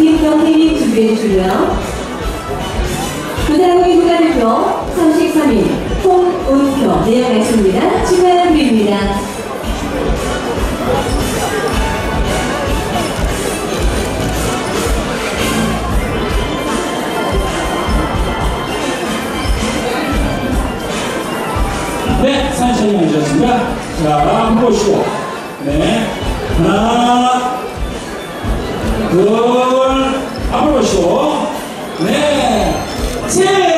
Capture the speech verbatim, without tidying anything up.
김경희님 준비해 주시고요. 부산항공기 국가대표 삼십삼 위 홍은표 내역 말씀입니다. 축하드립니다. 네, 산천이 앉으셨습니다. 자, 한번 보시고. 네. 하나, 둘, 한번 보시고. 네. 셋!